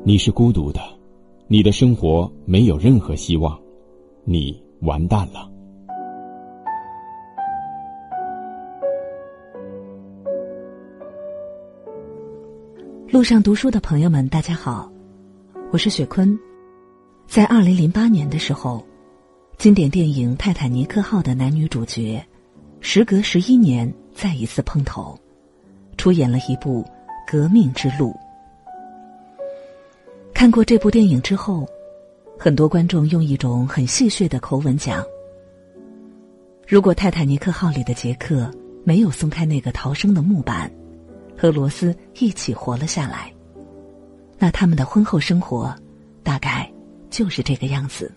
你是孤独的，你的生活没有任何希望，你完蛋了。 路上读书的朋友们，大家好，我是雪坤。在2008年的时候，经典电影《泰坦尼克号》的男女主角时隔11年再一次碰头，出演了一部《革命之路》。看过这部电影之后，很多观众用一种很戏谑的口吻讲，如果泰坦尼克号里的杰克没有松开那个逃生的木板，和罗斯一起活了下来，那他们的婚后生活大概就是这个样子。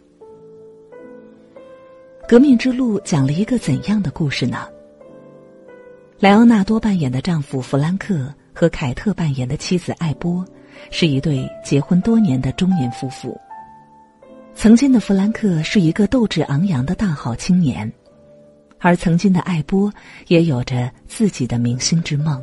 革命之路讲了一个怎样的故事呢？莱昂纳多扮演的丈夫弗兰克和凯特扮演的妻子艾波是一对结婚多年的中年夫妇。曾经的弗兰克是一个斗志昂扬的大好青年，而曾经的艾波也有着自己的明星之梦。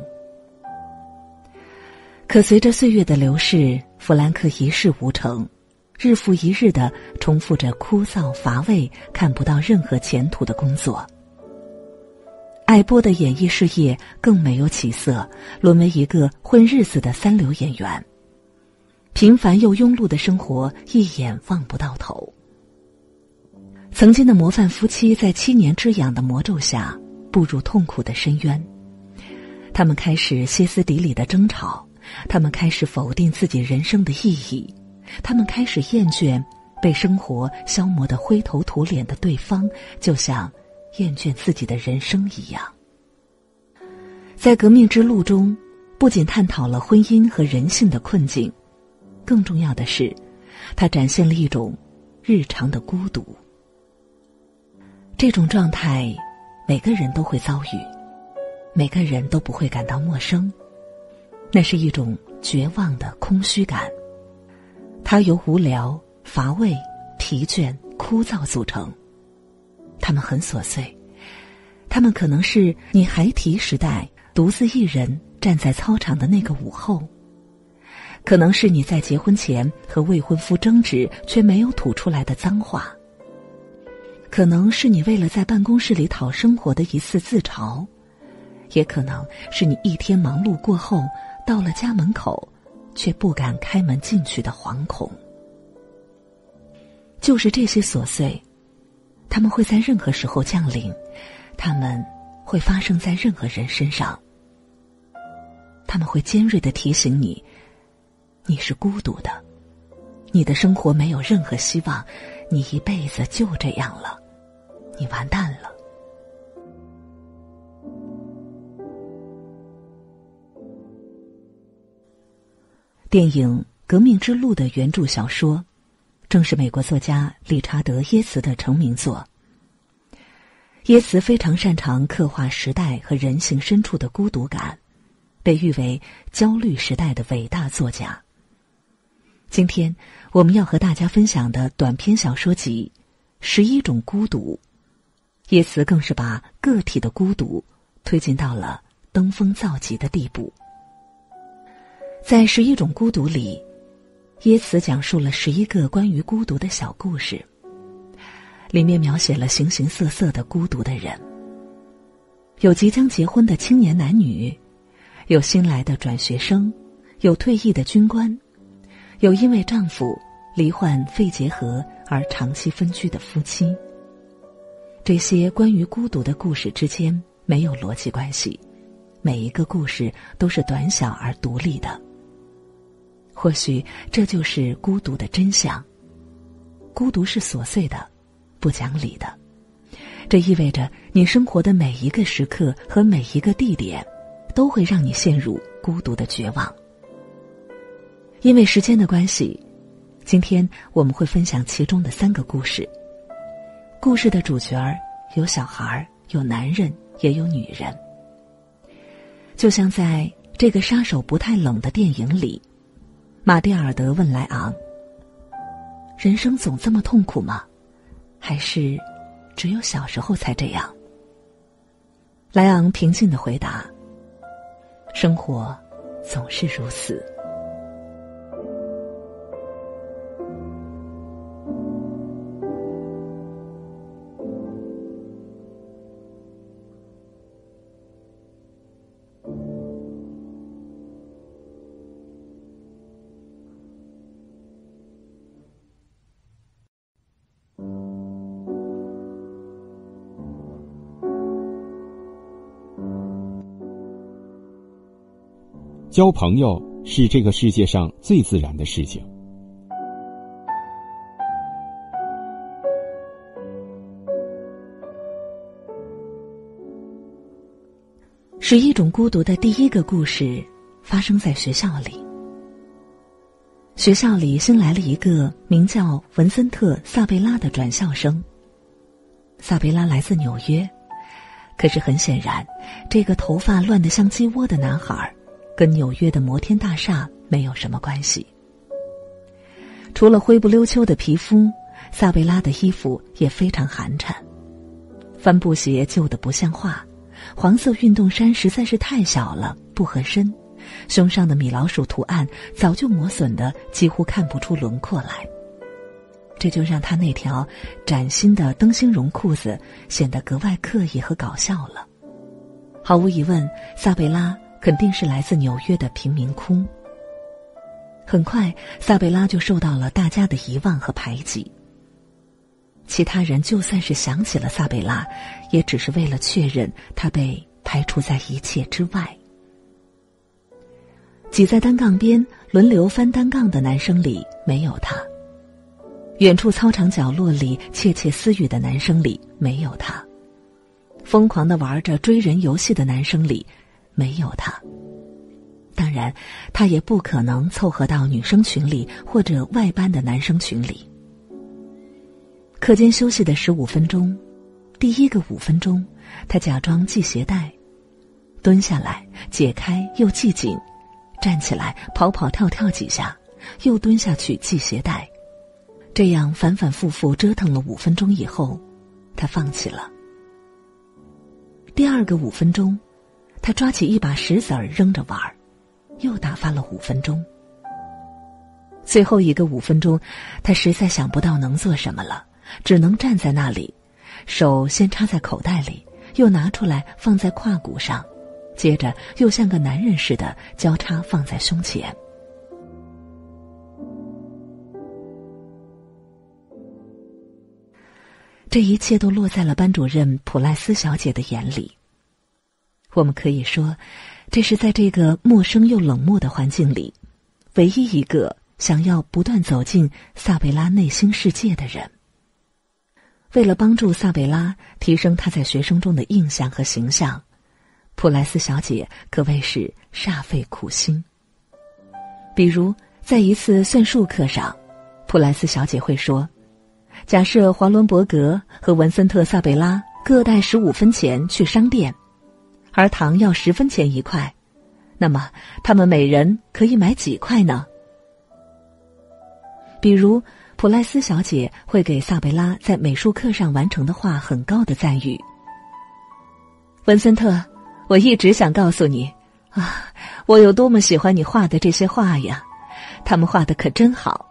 可随着岁月的流逝，弗兰克一事无成，日复一日地重复着枯燥乏味、看不到任何前途的工作。艾波的演艺事业更没有起色，沦为一个混日子的三流演员。平凡又庸碌的生活一眼望不到头。曾经的模范夫妻在7年之痒的魔咒下步入痛苦的深渊。他们开始歇斯底里的争吵，他们开始否定自己人生的意义，他们开始厌倦被生活消磨得灰头土脸的对方，就像厌倦自己的人生一样。在革命之路中，不仅探讨了婚姻和人性的困境，更重要的是，它展现了一种日常的孤独。这种状态，每个人都会遭遇，每个人都不会感到陌生。那是一种绝望的空虚感，它由无聊、乏味、疲倦、枯燥组成。它们很琐碎，它们可能是你孩提时代独自一人站在操场的那个午后，可能是你在结婚前和未婚夫争执却没有吐出来的脏话，可能是你为了在办公室里讨生活的一次自嘲，也可能是你一天忙碌过后到了家门口却不敢开门进去的惶恐。就是这些琐碎，它们会在任何时候降临，它们会发生在任何人身上。它们会尖锐地提醒你，你是孤独的，你的生活没有任何希望，你一辈子就这样了，你完蛋了。电影《革命之路》的原著小说，正是美国作家理查德·耶茨的成名作。耶茨非常擅长刻画时代和人性深处的孤独感，被誉为焦虑时代的伟大作家。今天我们要和大家分享的短篇小说集《11种孤独》，耶茨更是把个体的孤独推进到了登峰造极的地步。在11种孤独里，耶茨讲述了11个关于孤独的小故事，里面描写了形形色色的孤独的人，有即将结婚的青年男女，有新来的转学生，有退役的军官，有因为丈夫罹患肺结核而长期分居的夫妻。这些关于孤独的故事之间没有逻辑关系，每一个故事都是短小而独立的。或许这就是孤独的真相。孤独是琐碎的，不讲理的。这意味着你生活的每一个时刻和每一个地点都会让你陷入孤独的绝望。因为时间的关系，今天我们会分享其中的3个故事。故事的主角有小孩，有男人，也有女人。就像在这个杀手不太冷的电影里，马蒂尔德问莱昂，人生总这么痛苦吗？还是只有小时候才这样？莱昂平静地回答，生活总是如此。 交朋友是这个世界上最自然的事情。 11种孤独的第一个故事发生在学校里。学校里新来了一个名叫文森特·萨贝拉的转校生。萨贝拉来自纽约，可是很显然，这个头发乱得像鸡窝的男孩跟纽约的摩天大厦没有什么关系。除了灰不溜秋的皮肤，萨贝拉的衣服也非常寒碜，帆布鞋旧得不像话，黄色运动衫实在是太小了，不合身，胸上的米老鼠图案早就磨损得几乎看不出轮廓来，这就让他那条崭新的灯芯绒裤子显得格外刻意和搞笑了。毫无疑问，萨贝拉肯定是来自纽约的贫民窟。很快，萨贝拉就受到了大家的遗忘和排挤。其他人就算是想起了萨贝拉，也只是为了确认他被排除在一切之外。挤在单杠边轮流翻单杠的男生里没有他，远处操场角落里窃窃私语的男生里没有他，疯狂地玩着追人游戏的男生里没有他。当然，他也不可能凑合到女生群里或者外班的男生群里。课间休息的15分钟，第一个5分钟，他假装系鞋带，蹲下来解开又系紧，站起来跑跑跳跳几下，又蹲下去系鞋带。这样反反复复折腾了5分钟以后，他放弃了。第二个5分钟，他抓起一把石子儿扔着玩，又打发了5分钟。最后一个5分钟，他实在想不到能做什么了，只能站在那里，手先插在口袋里，又拿出来放在胯骨上，接着又像个男人似的交叉放在胸前。这一切都落在了班主任普赖斯小姐的眼里。我们可以说，这是在这个陌生又冷漠的环境里，唯一一个想要不断走进萨贝拉内心世界的人。为了帮助萨贝拉提升她在学生中的印象和形象，普莱斯小姐可谓是煞费苦心。比如，在一次算术课上，普莱斯小姐会说，假设华伦伯格和文森特·萨贝拉各带15分钱去商店，而糖要10分钱一块，那么他们每人可以买几块呢？比如，普莱斯小姐会给萨贝拉在美术课上完成的画很高的赞誉。文森特，我一直想告诉你啊，我有多么喜欢你画的这些画呀，他们画的可真好。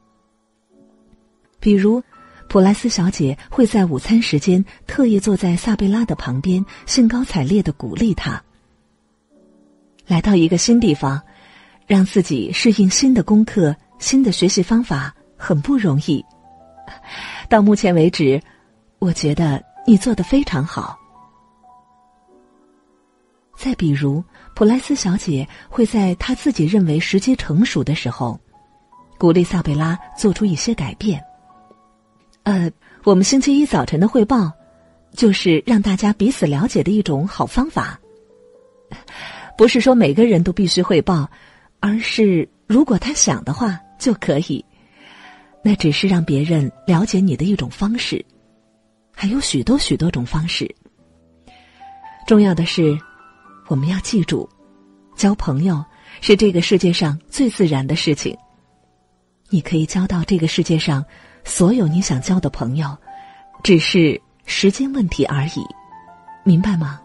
比如，普莱斯小姐会在午餐时间特意坐在萨贝拉的旁边，兴高采烈地鼓励她。来到一个新地方，让自己适应新的功课、新的学习方法很不容易。到目前为止，我觉得你做得非常好。再比如，普莱斯小姐会在她自己认为时机成熟的时候，鼓励萨贝拉做出一些改变。我们星期一早晨的汇报，就是让大家彼此了解的一种好方法。不是说每个人都必须汇报，而是如果他想的话就可以。那只是让别人了解你的一种方式，还有许多许多种方式。重要的是，我们要记住，交朋友是这个世界上最自然的事情。你可以交到这个世界上所有你想交的朋友，只是时间问题而已，明白吗？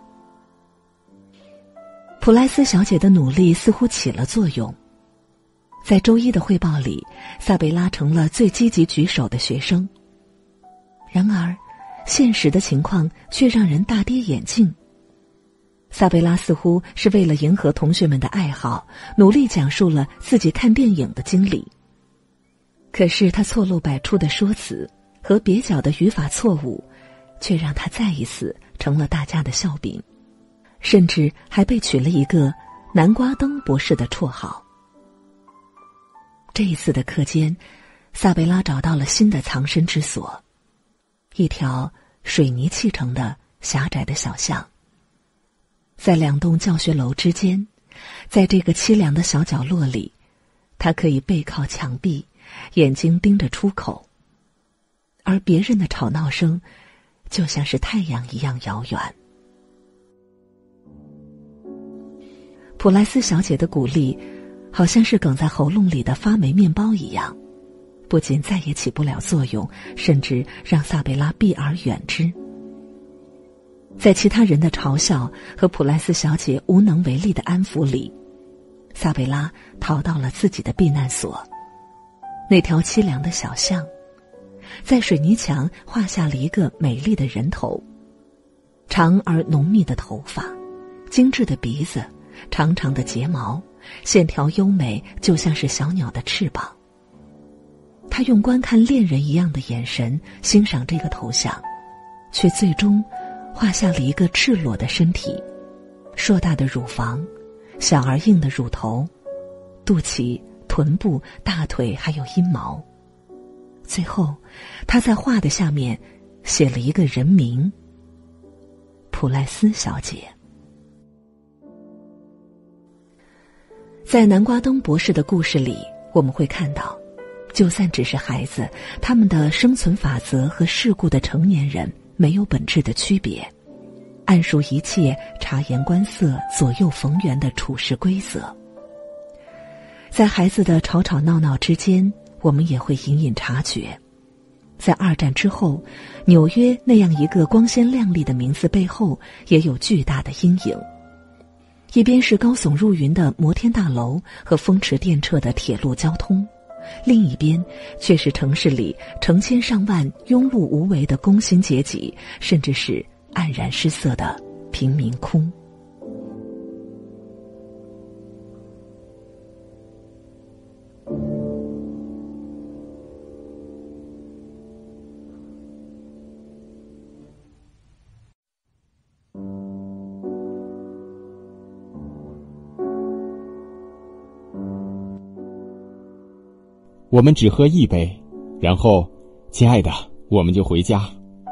普莱斯小姐的努力似乎起了作用。在周一的汇报里，萨贝拉成了最积极举手的学生。然而，现实的情况却让人大跌眼镜。萨贝拉似乎是为了迎合同学们的爱好，努力讲述了自己看电影的经历。可是他错漏百出的说辞和蹩脚的语法错误，却让他再一次成了大家的笑柄，甚至还被取了一个南瓜灯博士的绰号。这一次的课间，萨贝拉找到了新的藏身之所，一条水泥砌成的狭窄的小巷。在2栋教学楼之间，在这个凄凉的小角落里，他可以背靠墙壁，眼睛盯着出口，而别人的吵闹声就像是太阳一样遥远。普莱斯小姐的鼓励好像是哽在喉咙里的发霉面包一样，不仅再也起不了作用，甚至让萨贝拉避而远之。在其他人的嘲笑和普莱斯小姐无能为力的安抚里，萨贝拉逃到了自己的避难所，那条凄凉的小巷，在水泥墙画下了一个美丽的人头，长而浓密的头发，精致的鼻子，长长的睫毛，线条优美，就像是小鸟的翅膀。他用观看恋人一样的眼神欣赏这个头像，却最终画下了一个赤裸的身体，硕大的乳房，小而硬的乳头，肚脐、臀部、大腿还有阴毛。最后他在画的下面写了一个人名：普莱斯小姐。在南瓜灯博士的故事里，我们会看到，就算只是孩子，他们的生存法则和世故的成年人没有本质的区别，按数一切，察言观色，左右逢源的处事规则。在孩子的吵吵闹闹之间，我们也会隐隐察觉，在2战之后，纽约那样一个光鲜亮丽的名字背后也有巨大的阴影。一边是高耸入云的摩天大楼和风驰电掣的铁路交通，另一边却是城市里成千上万庸碌无为的工薪阶级，甚至是黯然失色的贫民窟。 我们只喝1杯，然后，亲爱的，我们就回家。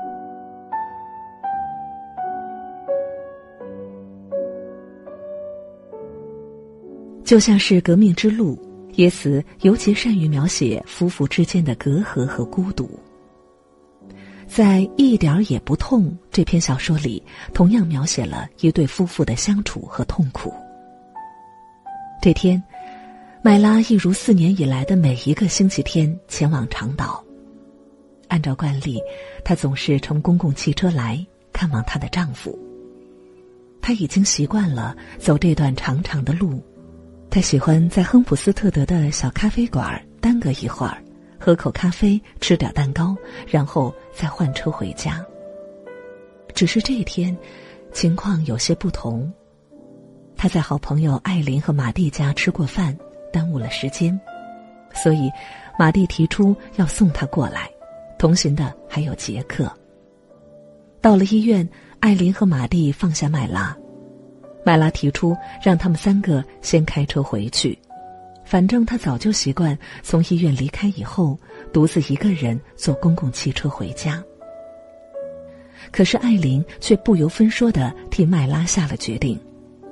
就像是革命之路，耶茨尤其善于描写夫妇之间的隔阂和孤独。在《一点也不痛》这篇小说里，同样描写了一对夫妇的相处和痛苦。这天，麦拉一如4年以来的每一个星期天前往长岛。按照惯例，她总是乘公共汽车来看望她的丈夫。她已经习惯了走这段长长的路，她喜欢在亨普斯特德的小咖啡馆耽搁一会儿，喝口咖啡，吃点蛋糕，然后再换车回家。只是这一天情况有些不同，她在好朋友艾琳和马蒂家吃过饭，耽误了时间，所以马蒂提出要送她过来，同行的还有杰克。到了医院，艾琳和马蒂放下麦拉，麦拉提出让他们3个先开车回去，反正她早就习惯从医院离开以后独自一个人坐公共汽车回家。可是艾琳却不由分说地替麦拉下了决定。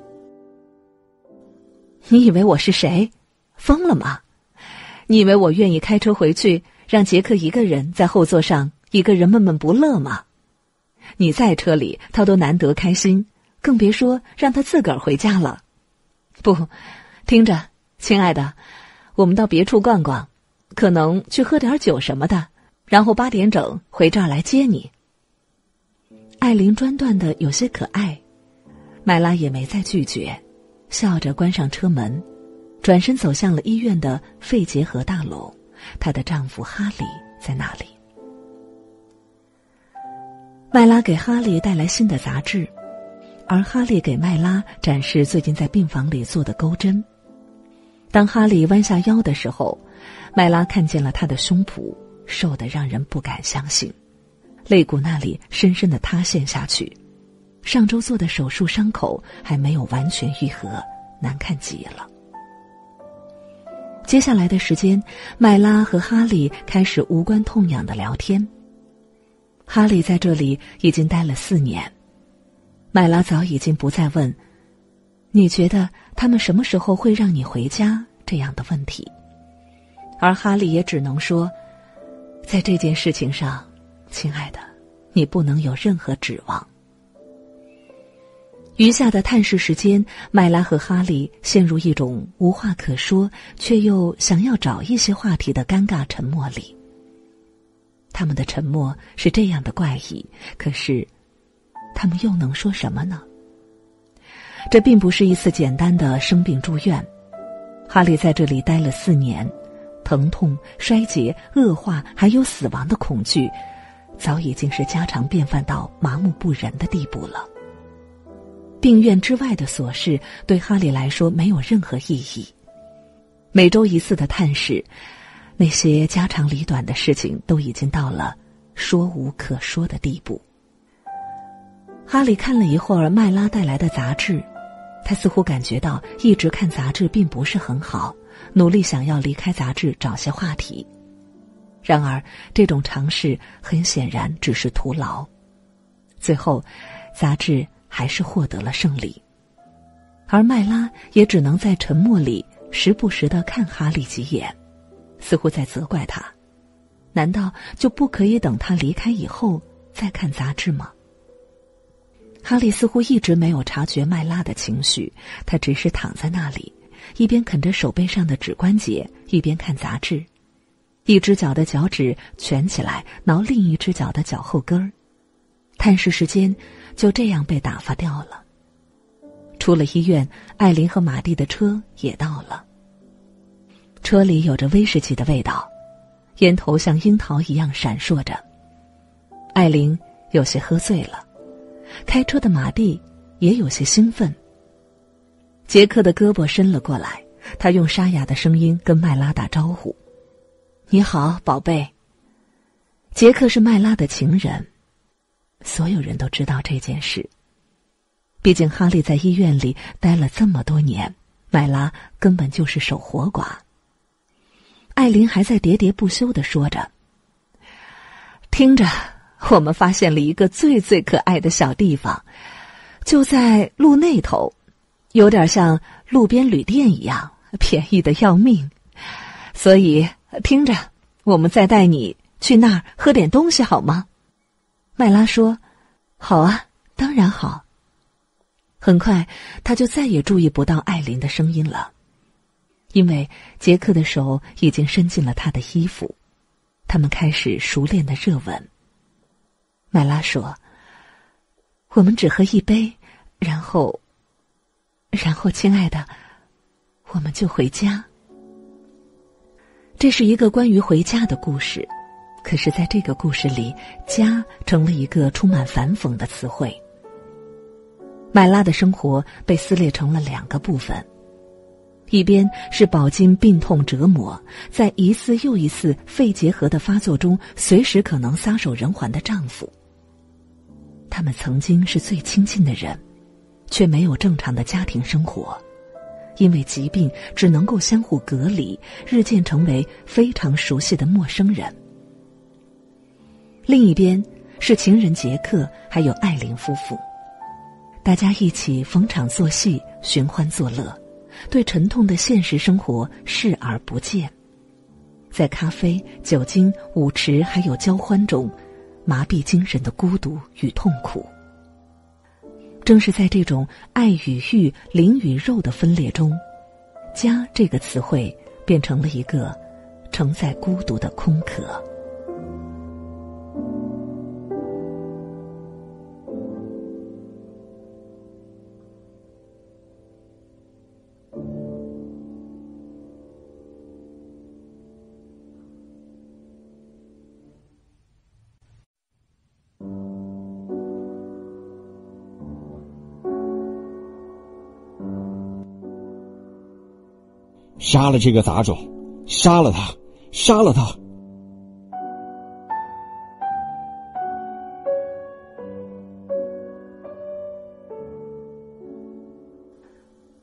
你以为我是谁？疯了吗？你以为我愿意开车回去，让杰克一个人在后座上一个人闷闷不乐吗？你在车里他都难得开心，更别说让他自个儿回家了。不，听着，亲爱的，我们到别处逛逛，可能去喝点酒什么的，然后8点整回这儿来接你。艾琳专断的有些可爱，麦拉也没再拒绝，笑着关上车门，转身走向了医院的肺结核大楼，她的丈夫哈里在那里。麦拉给哈利带来新的杂志，而哈利给麦拉展示最近在病房里做的钩针。当哈利弯下腰的时候，麦拉看见了他的胸脯，瘦得让人不敢相信，肋骨那里深深地塌陷下去，上周做的手术伤口还没有完全愈合， 难看极了。接下来的时间，麦拉和哈利开始无关痛痒的聊天。哈利在这里已经待了4年，麦拉早已经不再问你觉得他们什么时候会让你回家这样的问题，而哈利也只能说，在这件事情上，亲爱的，你不能有任何指望。余下的探视时间，麦拉和哈利陷入一种无话可说却又想要找一些话题的尴尬沉默里。他们的沉默是这样的怪异，可是他们又能说什么呢？这并不是一次简单的生病住院，哈利在这里待了4年，疼痛、衰竭、恶化还有死亡的恐惧早已经是家常便饭到麻木不仁的地步了。病院之外的琐事对哈利来说没有任何意义。每周1次的探视，那些家长里短的事情都已经到了说无可说的地步。哈利看了一会儿麦拉带来的杂志，他似乎感觉到一直看杂志并不是很好，努力想要离开杂志找些话题。然而这种尝试很显然只是徒劳，最后杂志还是获得了胜利，而麦拉也只能在沉默里时不时地看哈利几眼，似乎在责怪他，难道就不可以等他离开以后再看杂志吗？哈利似乎一直没有察觉麦拉的情绪，他只是躺在那里，一边啃着手背上的指关节，一边看杂志，一只脚的脚趾蜷起来挠另一只脚的脚后跟儿。探视时间就这样被打发掉了。出了医院，艾琳和马蒂的车也到了。车里有着威士忌的味道，烟头像樱桃一样闪烁着。艾琳有些喝醉了，开车的马蒂也有些兴奋。杰克的胳膊伸了过来，他用沙哑的声音跟麦拉打招呼：“你好，宝贝。”杰克是麦拉的情人，所有人都知道这件事。毕竟哈利在医院里待了这么多年，麦拉根本就是守活寡。艾琳还在喋喋不休地说着：“听着，我们发现了一个最最可爱的小地方，就在路那头，有点像路边旅店一样，便宜的要命。所以，听着，我们再带你去那儿喝点东西好吗？”麦拉说：“好啊，当然好。”很快，他就再也注意不到艾琳的声音了，因为杰克的手已经伸进了他的衣服，他们开始熟练的热吻。麦拉说：“我们只喝一杯，然后，亲爱的，我们就回家。”这是一个关于回家的故事，可是在这个故事里，家成了一个充满反讽的词汇。麦拉的生活被撕裂成了2个部分，一边是饱经病痛折磨，在一次又一次肺结核的发作中随时可能撒手人寰的丈夫。他们曾经是最亲近的人，却没有正常的家庭生活，因为疾病只能够相互隔离，日渐成为非常熟悉的陌生人。另一边是情人杰克还有艾琳夫妇，大家一起逢场作戏，寻欢作乐，对沉痛的现实生活视而不见，在咖啡、酒精、舞池还有交欢中麻痹精神的孤独与痛苦。正是在这种爱与欲、灵与肉的分裂中，家这个词汇变成了一个承载孤独的空壳。 杀了这个杂种，杀了他，杀了他！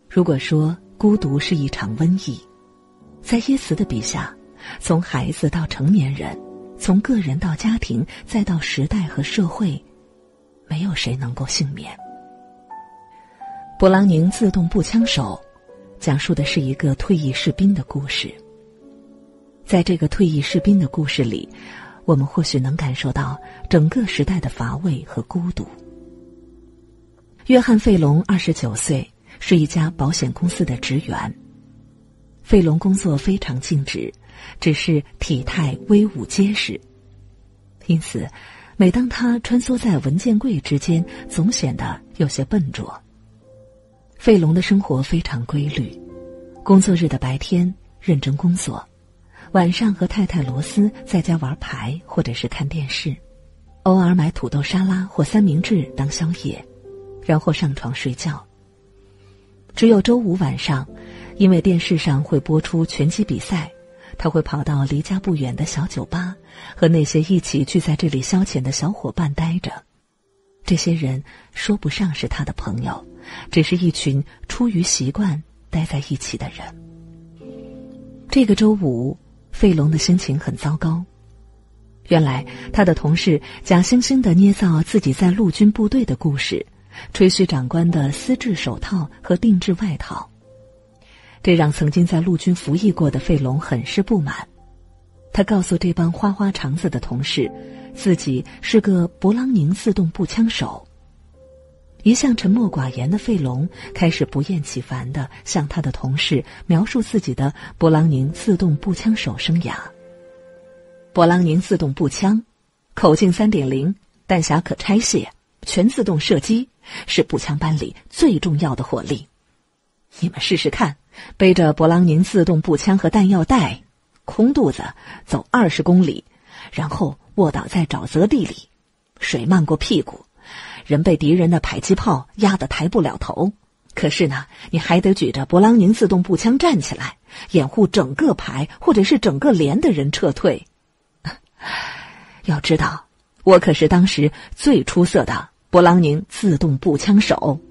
如果说孤独是一场瘟疫，在耶茨的笔下，从孩子到成年人，从个人到家庭，再到时代和社会，没有谁能够幸免。勃朗宁自动步枪手讲述的是一个退役士兵的故事。在这个退役士兵的故事里，我们或许能感受到整个时代的乏味和孤独。约翰·费隆29岁，是一家保险公司的职员。费隆工作非常尽职，只是体态威武结实，因此每当他穿梭在文件柜之间，总显得有些笨拙。费隆的生活非常规律，工作日的白天认真工作，晚上和太太罗斯在家玩牌或者是看电视，偶尔买土豆沙拉或三明治当宵夜，然后上床睡觉。只有周五晚上，因为电视上会播出拳击比赛，他会跑到离家不远的小酒吧，和那些一起聚在这里消遣的小伙伴待着。这些人说不上是他的朋友，只是一群出于习惯待在一起的人。这个周五，费隆的心情很糟糕。原来他的同事假惺惺地捏造自己在陆军部队的故事，吹嘘长官的丝质手套和定制外套，这让曾经在陆军服役过的费隆很是不满。他告诉这帮花花肠子的同事，自己是个勃朗宁自动步枪手。一向沉默寡言的费隆开始不厌其烦地向他的同事描述自己的勃朗宁自动步枪手生涯。勃朗宁自动步枪，口径 3.0， 弹匣可拆卸，全自动射击，是步枪班里最重要的火力。你们试试看，背着勃朗宁自动步枪和弹药袋，空肚子走20公里，然后卧倒在沼泽地里，水漫过屁股，人被敌人的迫击炮压得抬不了头。可是呢，你还得举着勃朗宁自动步枪站起来，掩护整个排或者是整个连的人撤退。要知道，我可是当时最出色的勃朗宁自动步枪手。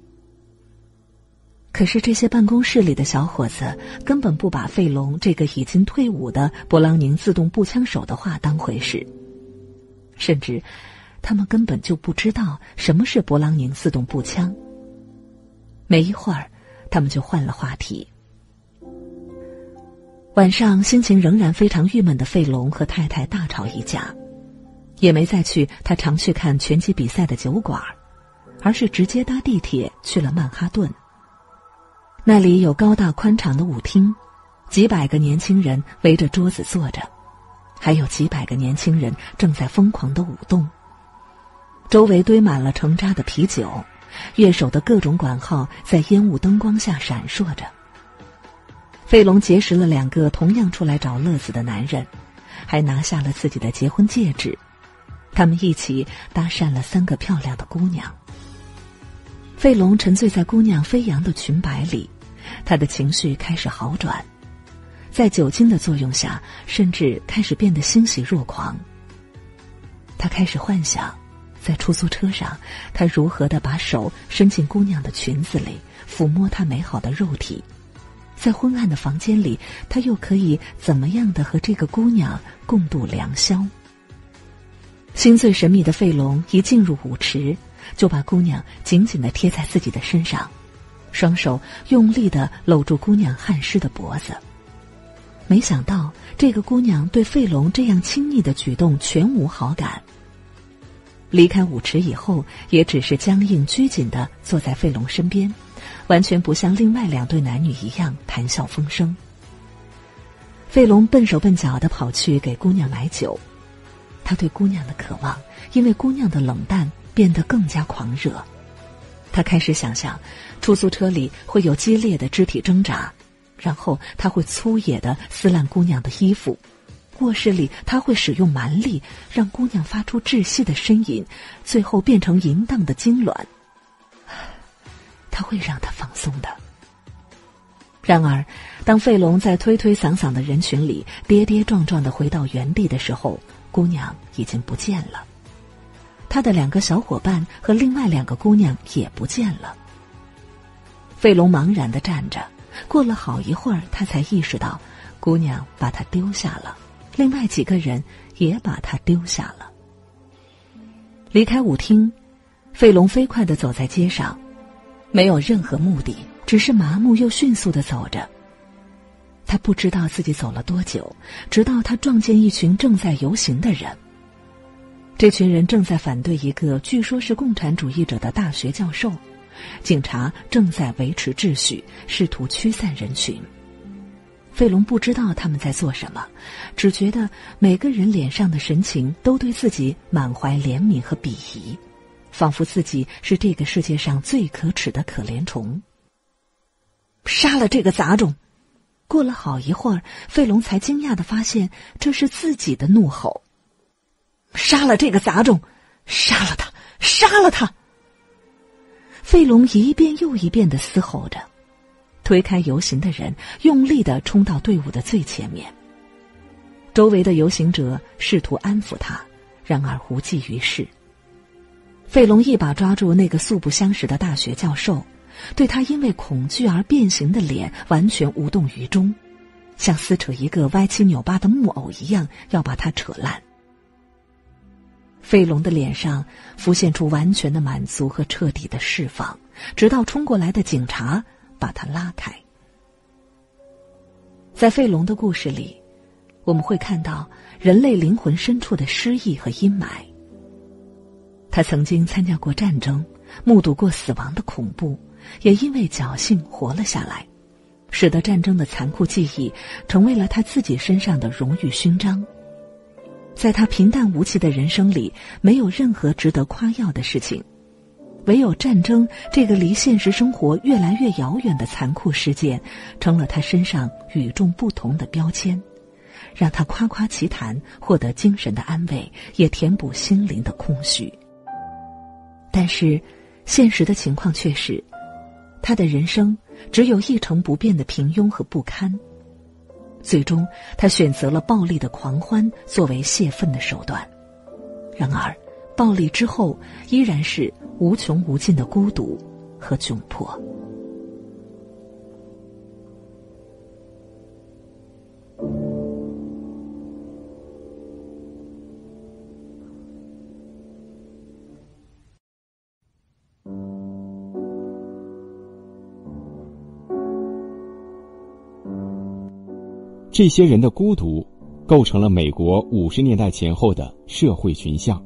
可是这些办公室里的小伙子根本不把费隆这个已经退伍的勃朗宁自动步枪手的话当回事，甚至他们根本就不知道什么是勃朗宁自动步枪。没一会儿，他们就换了话题。晚上心情仍然非常郁闷的费隆和太太大吵一架，也没再去他常去看拳击比赛的酒馆，而是直接搭地铁去了曼哈顿。那里有高大宽敞的舞厅，几百个年轻人围着桌子坐着，还有几百个年轻人正在疯狂地舞动。周围堆满了成扎的啤酒，乐手的各种管号在烟雾灯光下闪烁着。费隆结识了2个同样出来找乐子的男人，还拿下了自己的结婚戒指。他们一起搭讪了3个漂亮的姑娘。费隆沉醉在姑娘飞扬的裙摆里，他的情绪开始好转，在酒精的作用下，甚至开始变得欣喜若狂。他开始幻想，在出租车上，他如何地把手伸进姑娘的裙子里，抚摸她美好的肉体。在昏暗的房间里，他又可以怎么样地和这个姑娘共度良宵？心醉神迷的费隆一进入舞池，就把姑娘紧紧地贴在自己的身上，双手用力地搂住姑娘汗湿的脖子。没想到这个姑娘对费隆这样亲昵的举动全无好感。离开舞池以后，也只是僵硬拘谨地坐在费隆身边，完全不像另外2对男女一样谈笑风生。费隆笨手笨脚地跑去给姑娘买酒，他对姑娘的渴望因为姑娘的冷淡变得更加狂热。他开始想象出租车里会有激烈的肢体挣扎，然后他会粗野地撕烂姑娘的衣服，卧室里他会使用蛮力让姑娘发出窒息的呻吟，最后变成淫荡的痉挛。他会让她放松的。然而当费隆在推推搡搡的人群里跌跌撞撞地回到原地的时候，姑娘已经不见了，他的2个小伙伴和另外2个姑娘也不见了。 费龙茫然地站着，过了好一会儿，他才意识到姑娘把他丢下了，另外几个人也把他丢下了。离开舞厅，费龙飞快地走在街上，没有任何目的，只是麻木又迅速地走着。他不知道自己走了多久，直到他撞见一群正在游行的人。这群人正在反对一个据说是共产主义者的大学教授，警察正在维持秩序，试图驱散人群。费龙不知道他们在做什么，只觉得每个人脸上的神情都对自己满怀怜悯和鄙夷，仿佛自己是这个世界上最可耻的可怜虫。杀了这个杂种！过了好一会儿，费龙才惊讶地发现这是自己的怒吼。杀了这个杂种！杀了他！杀了他！费龙一遍又一遍地嘶吼着，推开游行的人，用力地冲到队伍的最前面。周围的游行者试图安抚他，然而无济于事。费龙一把抓住那个素不相识的大学教授，对他因为恐惧而变形的脸完全无动于衷，像撕扯一个歪七扭八的木偶一样，要把他扯烂。费龙的脸上浮现出完全的满足和彻底的释放，直到冲过来的警察把他拉开。在费龙的故事里，我们会看到人类灵魂深处的诗意和阴霾。他曾经参加过战争，目睹过死亡的恐怖，也因为侥幸活了下来，使得战争的残酷记忆成为了他自己身上的荣誉勋章。在他平淡无奇的人生里，没有任何值得夸耀的事情，唯有战争这个离现实生活越来越遥远的残酷事件，成了他身上与众不同的标签，让他夸夸其谈，获得精神的安慰，也填补心灵的空虚。但是现实的情况却是，他的人生只有一成不变的平庸和不堪。最终他选择了暴力的狂欢作为泄愤的手段，然而暴力之后依然是无穷无尽的孤独和窘迫。 这些人的孤独构成了美国50年代前后的社会群像。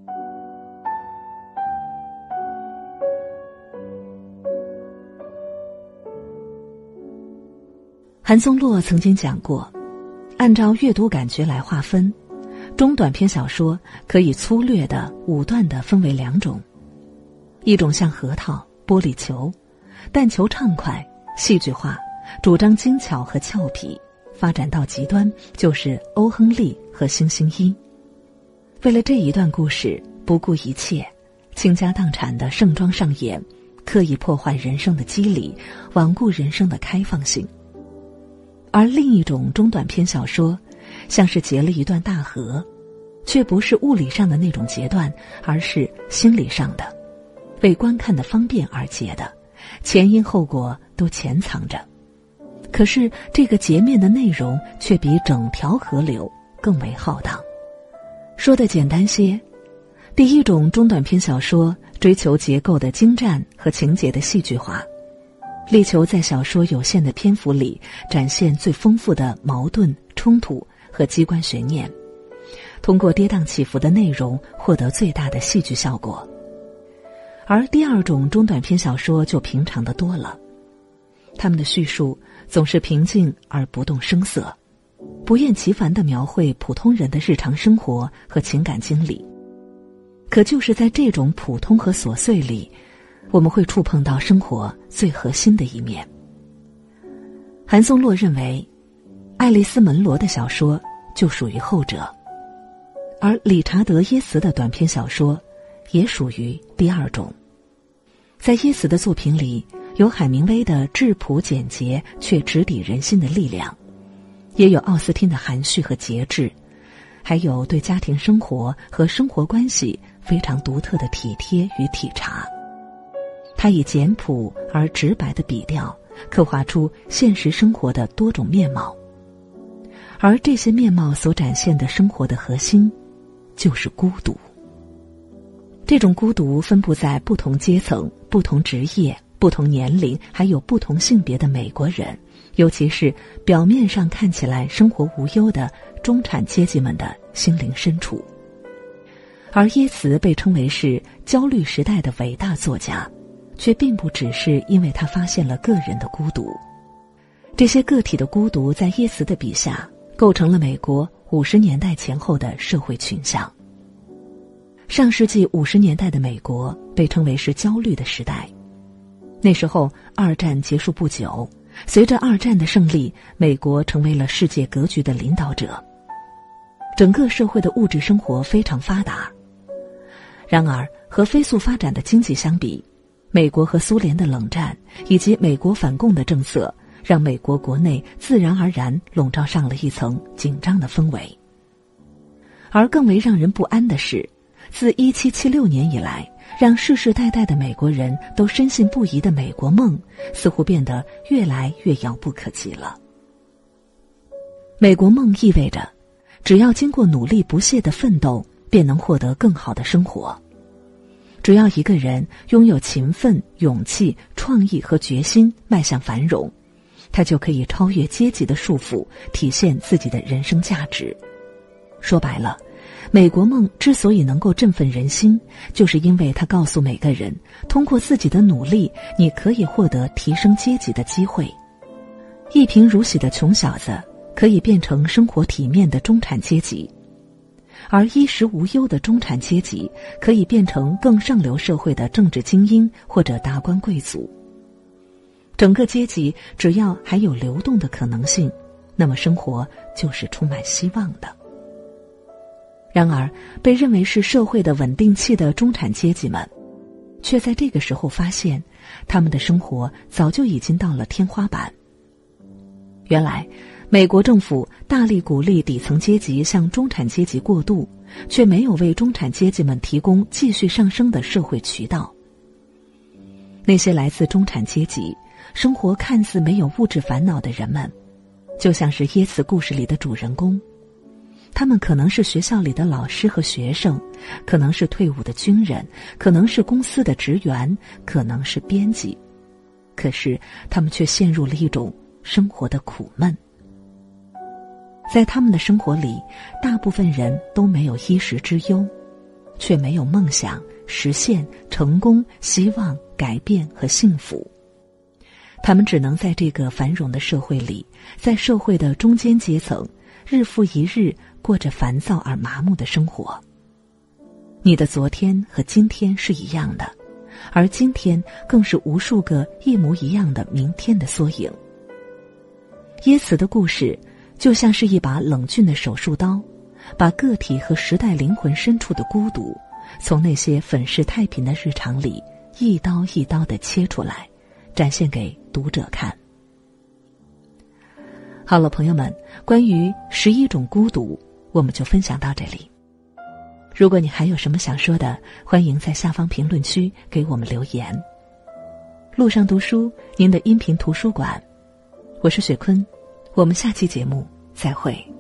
韩松洛曾经讲过，按照阅读感觉来划分，中短篇小说可以粗略地武断地分为2种，一种像核桃、玻璃球，但求畅快、戏剧化，主张精巧和俏皮，发展到极端就是欧亨利和星星一。为了这一段故事不顾一切，倾家荡产的盛装上演，刻意破坏人生的机理，罔顾人生的开放性。而另一种中短篇小说像是截了一段大河，却不是物理上的那种截断，而是心理上的，为观看的方便而截的，前因后果都潜藏着。可是这个截面的内容却比整条河流更为浩荡。说得简单些，第一种中短篇小说追求结构的精湛和情节的戏剧化，力求在小说有限的篇幅里展现最丰富的矛盾、冲突和机关悬念，通过跌宕起伏的内容获得最大的戏剧效果。而第二种中短篇小说就平常得多了，他们的叙述总是平静而不动声色，不厌其烦地描绘普通人的日常生活和情感经历。可就是在这种普通和琐碎里，我们会触碰到生活最核心的一面。韩松洛认为，爱丽丝·门罗的小说就属于后者，而理查德·耶茨的短篇小说也属于第二种。在耶茨的作品里，有海明威的质朴简洁却直抵人心的力量，也有奥斯汀的含蓄和节制，还有对家庭生活和生活关系非常独特的体贴与体察。 他以简朴而直白的笔调，刻画出现实生活的多种面貌。而这些面貌所展现的生活的核心，就是孤独。这种孤独分布在不同阶层、不同职业、不同年龄，还有不同性别的美国人，尤其是表面上看起来生活无忧的中产阶级们的心灵深处。而耶茨被称为是焦虑时代的伟大作家，却并不只是因为他发现了个人的孤独。这些个体的孤独在耶茨的笔下构成了美国50年代前后的社会群像。上世纪50年代的美国被称为是焦虑的时代。那时候二战结束不久，随着二战的胜利，美国成为了世界格局的领导者，整个社会的物质生活非常发达。然而和飞速发展的经济相比，美国和苏联的冷战以及美国反共的政策，让美国国内自然而然笼罩上了一层紧张的氛围。而更为让人不安的是，自1776年以来，让世世代代的美国人都深信不疑的美国梦，似乎变得越来越遥不可及了。美国梦意味着，只要经过努力不懈的奋斗，便能获得更好的生活。只要一个人拥有勤奋、勇气、创意和决心迈向繁荣，他就可以超越阶级的束缚，体现自己的人生价值。说白了，美国梦之所以能够振奋人心，就是因为它告诉每个人，通过自己的努力，你可以获得提升阶级的机会。一贫如洗的穷小子可以变成生活体面的中产阶级，而衣食无忧的中产阶级可以变成更上流社会的政治精英或者达官贵族。整个阶级只要还有流动的可能性，那么生活就是充满希望的。然而，被认为是社会的稳定器的中产阶级们，却在这个时候发现，他们的生活早就已经到了天花板。原来，美国政府大力鼓励底层阶级向中产阶级过渡，却没有为中产阶级们提供继续上升的社会渠道。那些来自中产阶级、生活看似没有物质烦恼的人们，就像是耶茨故事里的主人公。他们可能是学校里的老师和学生，可能是退伍的军人，可能是公司的职员，可能是编辑。可是他们却陷入了一种生活的苦闷。在他们的生活里，大部分人都没有衣食之忧，却没有梦想、实现、成功、希望、改变和幸福。他们只能在这个繁荣的社会里，在社会的中间阶层，日复一日过着烦躁而麻木的生活。你的昨天和今天是一样的，而今天更是无数个一模一样的明天的缩影。耶茨的故事就像是一把冷峻的手术刀，把个体和时代灵魂深处的孤独，从那些粉饰太平的日常里一刀一刀地切出来，展现给读者看。好了，朋友们，关于11种孤独，我们就分享到这里。如果你还有什么想说的，欢迎在下方评论区给我们留言。路上读书，您的音频图书馆，我是雪坤，我们下期节目再会。